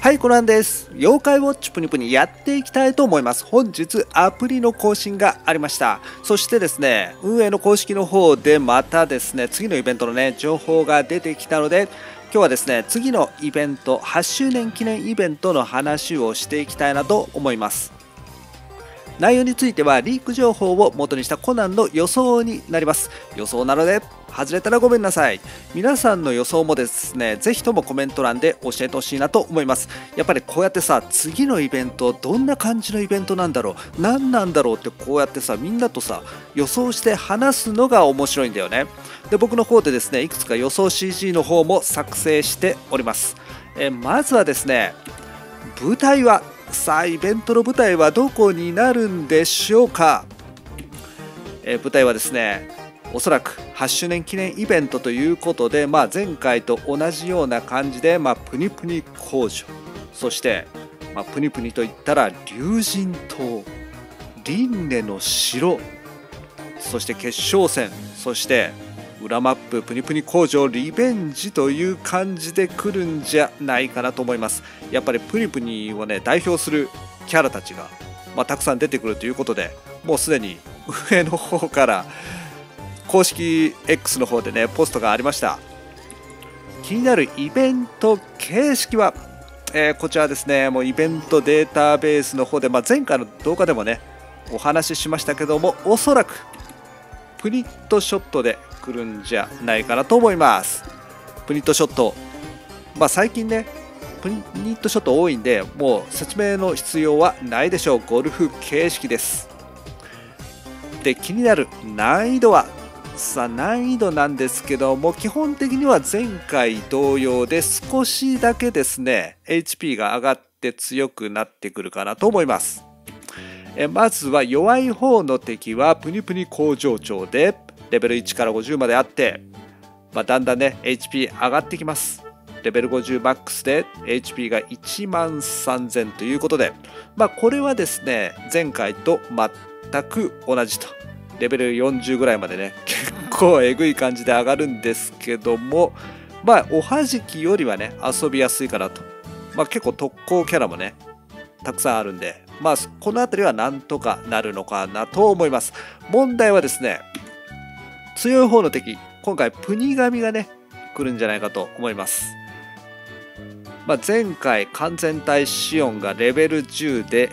はい、コナンです。妖怪ウォッチプニプニやっていきたいと思います。本日アプリの更新がありました。そしてですね、運営の公式の方でまたですね、次のイベントのね、情報が出てきたので、今日はですね、次のイベント、8周年記念イベントの話をしていきたいなと思います。内容についてはリーク情報を元にしたコナンの予想になります。予想なので外れたらごめんなさい。皆さんの予想もですね、ぜひともコメント欄で教えてほしいなと思います。やっぱりこうやってさ、次のイベントどんな感じのイベントなんだろう、何なんだろうってこうやってさ、みんなとさ予想して話すのが面白いんだよね。で、僕の方でですね、いくつか予想 CG の方も作成しております。まずはですね、舞台はさあ、イベントの舞台はどこになるんでしょうか。舞台はですね、おそらく8周年記念イベントということで、前回と同じような感じで、プニプニ工場、そして、プニプニといったら竜神島、輪廻の城、そして決勝戦、そして裏マッププニプニ工場リベンジという感じで来るんじゃないかなと思います。やっぱりプニプニをね代表するキャラたちが、たくさん出てくるということで、もうすでに上の方から公式 X の方でねポストがありました。気になるイベント形式は、こちらですね、もうイベントデータベースの方で、前回の動画でもねお話ししましたけども、おそらくプニットショットで来るんじゃないかなと思います。プニットショット、最近ねプニットショット多いんで、もう説明の必要はないでしょう。ゴルフ形式です。で、気になる難易度は、難易度なんですけども、基本的には前回同様で少しだけですね HP が上がって強くなってくるかなと思います。まずは弱い方の敵はプニプニ工場長でレベル1から50まであって、だんだんね HP 上がってきます。レベル50マックスで HP が1万3000ということで、これはですね前回と全く同じと、レベル40ぐらいまでね結構えぐい感じで上がるんですけども、おはじきよりはね遊びやすいかなと。結構特攻キャラもねたくさんあるんで、この辺りはなんとかなるのかなと思います。問題はですね、強い方の敵、今回プニガミがね来るんじゃないかと思います。前回完全体シオンがレベル10で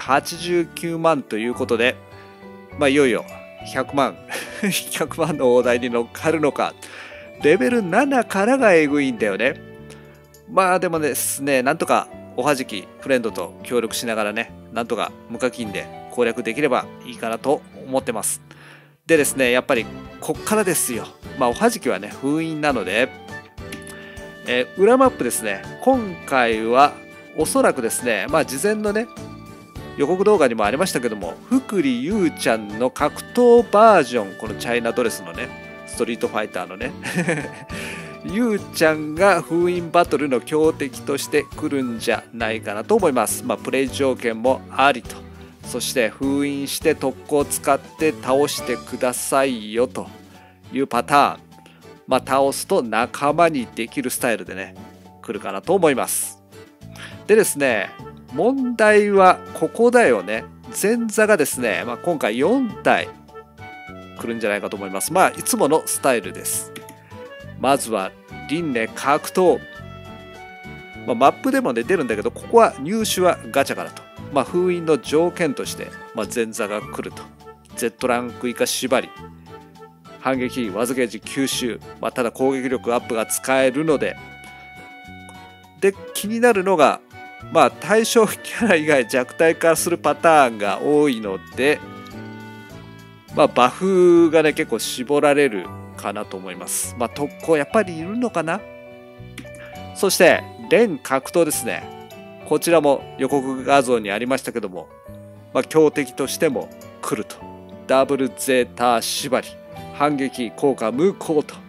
HP89 万ということで、いよいよ100万100万の大台に乗っかるのか。レベル7からがえぐいんだよね。でもですね、なんとかおはじきフレンドと協力しながらね、なんとか無課金で攻略できればいいかなと思ってます。でですね、やっぱりこっからですよ。おはじきはね封印なので、裏マップですね、今回はおそらくですね、事前のね予告動画にもありましたけども、福利ゆうちゃんの格闘バージョン、このチャイナドレスのねストリートファイターのねゆうちゃんが封印バトルの強敵として来るんじゃないかなと思います。プレイ条件もありと、そして封印して特攻を使って倒してくださいよというパターン、倒すと仲間にできるスタイルでね来るかなと思います。でですね、問題はここだよね。前座がですね、今回4体来るんじゃないかと思います。いつものスタイルです。まずは輪廻格闘、マップでもね出るんだけど、ここは入手はガチャからと、封印の条件として、前座が来ると。 Z ランク以下縛り、反撃ワズゲージ吸収、ただ攻撃力アップが使えるので、気になるのが、対象キャラ以外弱体化するパターンが多いので、バフがね結構絞られるかなと思います。特攻やっぱりいるのかな。そして連格闘ですね、こちらも予告画像にありましたけども、強敵としても来ると。ダブルゼータ縛り、反撃効果無効と。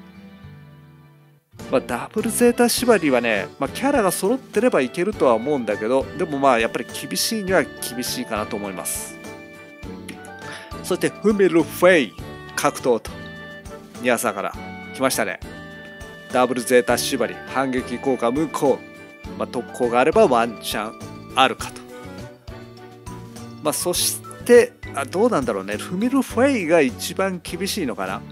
ダブルゼータ縛りはね、キャラが揃ってればいけるとは思うんだけど、でもやっぱり厳しいには厳しいかなと思います。そしてフミルフェイ格闘とニアサから来ましたね。ダブルゼータ縛り、反撃効果無効。 特攻があればワンチャンあるかと。そしてどうなんだろうね、フミル・フェイが一番厳しいのかな。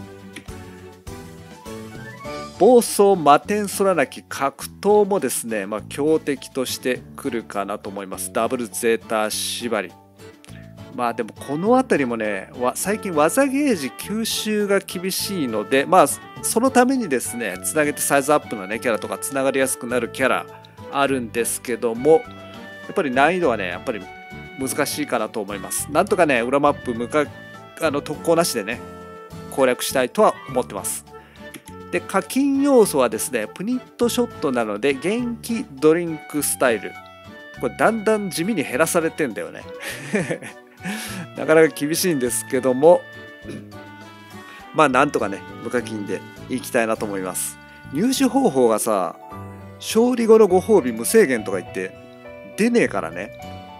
暴走マテンソラなき格闘もですね、強敵としてくるかなと思います。ダブルゼータ縛り。でもこの辺りもね、最近技ゲージ吸収が厳しいので、そのためにですね、つなげてサイズアップのね、キャラとかつながりやすくなるキャラあるんですけども、やっぱり難易度はね、やっぱり難しいかなと思います。なんとかね、裏マップ特攻なしでね、攻略したいとは思ってます。で、課金要素はですね、プニットショットなので、元気ドリンクスタイル。これだんだん地味に減らされてんだよね。なかなか厳しいんですけども、なんとかね、無課金でいきたいなと思います。入手方法がさ、勝利後のご褒美無制限とか言って出ねえからね。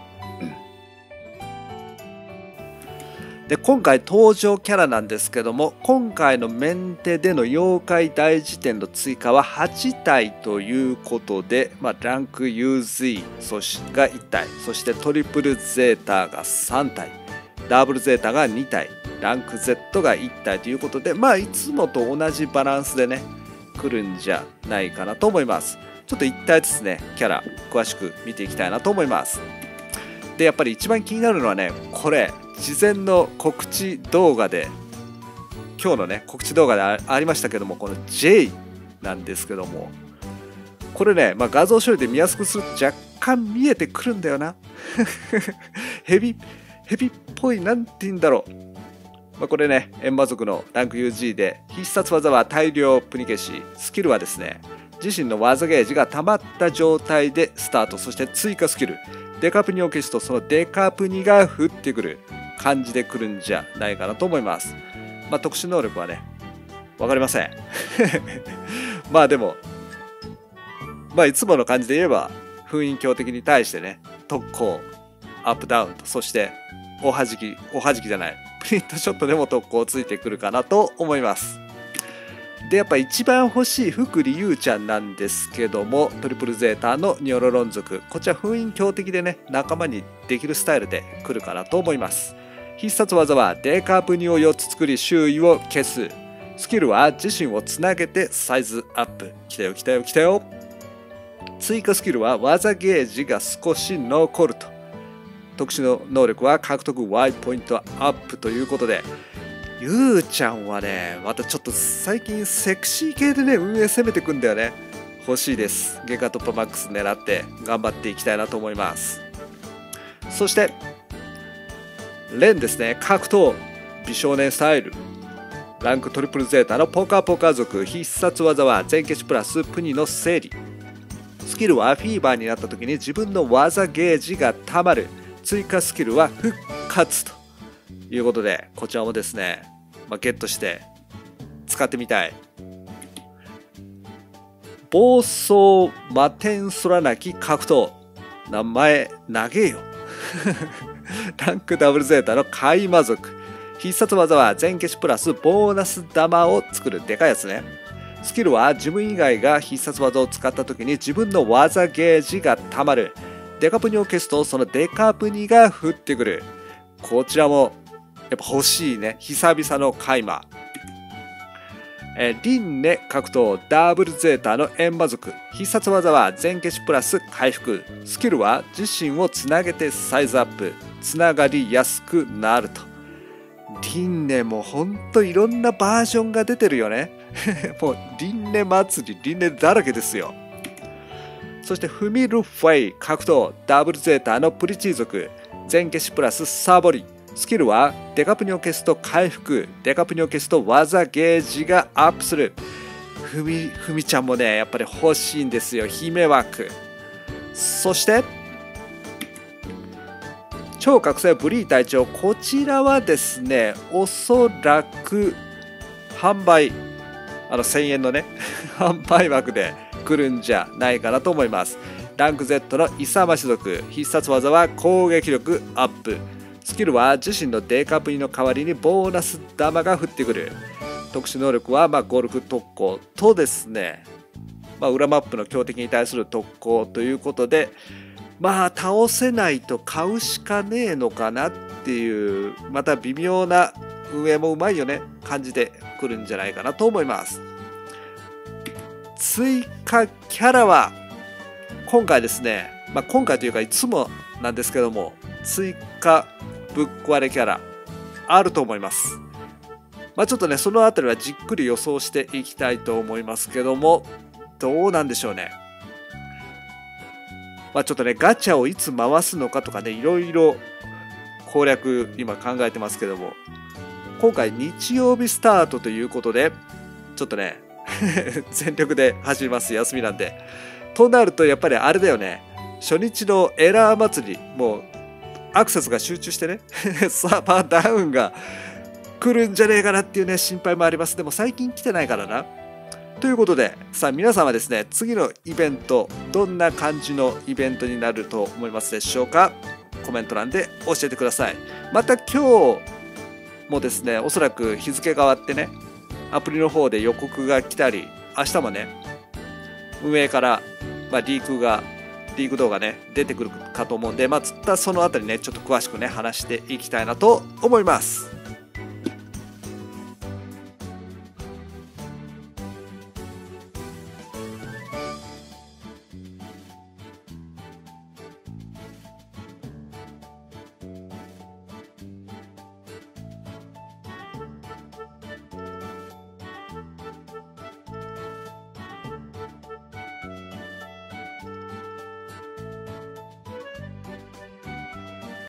で、今回登場キャラなんですけども、今回のメンテでの妖怪大辞典の追加は8体ということで、ランク UZ が1体、そしてトリプルゼータが3体、ダブルゼータが2体、ランク Z が1体ということで、いつもと同じバランスでね、来るんじゃないかなと思います。ちょっと1体ずつね、キャラ詳しく見ていきたいなと思います。で、やっぱり一番気になるのはね、これ事前の告知動画で、今日のね告知動画でありましたけども、この J なんですけども、これね、画像処理で見やすくすると若干見えてくるんだよな。ヘビっぽい、なんて言うんだろう。これね、閻魔族のランク UG で、必殺技は大量プニ消し、スキルはですね、自身の技ゲージが溜まった状態でスタート、そして追加スキル、デカプニを消すとそのデカプニが降ってくる感じで来るんじゃないかなと思います。特殊能力はね、わかりません。でも、いつもの感じで言えば、封印強敵に対してね、特攻、アップダウンと、そしておはじきじゃない、プリントショットでも特攻ついてくるかなと思います。で、やっぱ一番欲しい福利優ちゃんなんですけども、トリプルゼータのニョロロン族、こちら封印強敵でね、仲間にできるスタイルで来るかなと思います。必殺技はデカプニを4つ作り周囲を消す。スキルは自身をつなげてサイズアップ。来たよ来たよ来たよ。追加スキルは技ゲージが少し残ると。特殊の能力は獲得 Y ポイントアップということで、ゆうちゃんはね、またちょっと最近セクシー系でね、運営攻めてくんだよね。欲しいです。ゲカ突破マックス狙って頑張っていきたいなと思います。そしてレンですね、格闘美少年スタイル、ランクトリプルゼータのポカポカ族、必殺技は全消しプラスプニの整理。スキルはフィーバーになった時に自分の技ゲージがたまる。追加スキルは復活ということで、こちらもですね、ゲットして使ってみたい。暴走マテンソラなき格闘、名前長えよ。ランクダブルゼータの海魔族、必殺技は全消しプラスボーナス玉を作る。でかいやつね。スキルは自分以外が必殺技を使った時に自分の技ゲージがたまる。デカプニを消すとそのデカプニが降ってくる。こちらもやっぱ欲しいね。久々のカイマ。リンネ格闘ダブルゼータの閻魔族、必殺技は全消しプラス回復。スキルは自身をつなげてサイズアップ。つながりやすくなると。リンネもほんといろんなバージョンが出てるよね。もうリンネ祭り、リンネだらけですよ。そしてフミルフェイ格闘ダブルゼータのプリチー族、全消しプラスサボり。スキルはデカプニを消すと回復、デカプニを消すと技ゲージがアップする。ふみちゃんもね、やっぱり欲しいんですよ。姫枠。そして超覚醒ブリー隊長、こちらはですね、おそらく販売、1000円のね販売枠で来るんじゃないかなと思います。ランク Z の勇まし族、必殺技は攻撃力アップ。スキルは自身のデカプニの代わりにボーナス玉が降ってくる。特殊能力はゴルフ特攻とですね、 裏マップの強敵に対する特攻ということで、倒せないと買うしかねえのかなっていう、また微妙な運営もうまいよね感じてくるんじゃないかなと思います。追加キャラは今回ですね、今回というかいつもなんですけども、追加ぶっ壊れキャラあると思います。ちょっとね、そのあたりはじっくり予想していきたいと思いますけども、どうなんでしょうね。ちょっとね、ガチャをいつ回すのかとかね、いろいろ攻略今考えてますけども、今回日曜日スタートということで、ちょっとね、全力で走ります。休みなんで。となると、やっぱりあれだよね。初日のエラー祭り、もうアクセスが集中してね、サーバーダウンが来るんじゃねえかなっていうね、心配もあります。でも最近来てないからな。ということで、さあ皆さんはですね、次のイベント、どんな感じのイベントになると思いますでしょうか。コメント欄で教えてください。また今日もですね、おそらく日付が変わってね、アプリの方で予告が来たり、明日もね、運営から、リーク動画ね、出てくるかと思うんで、そのあたりね、ちょっと詳しくね、話していきたいなと思います。